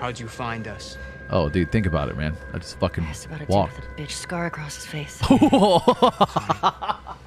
How'd you find us? Oh, dude, think about it, man. I just fucking Asked about a dude walked. with a bitch scar across his face.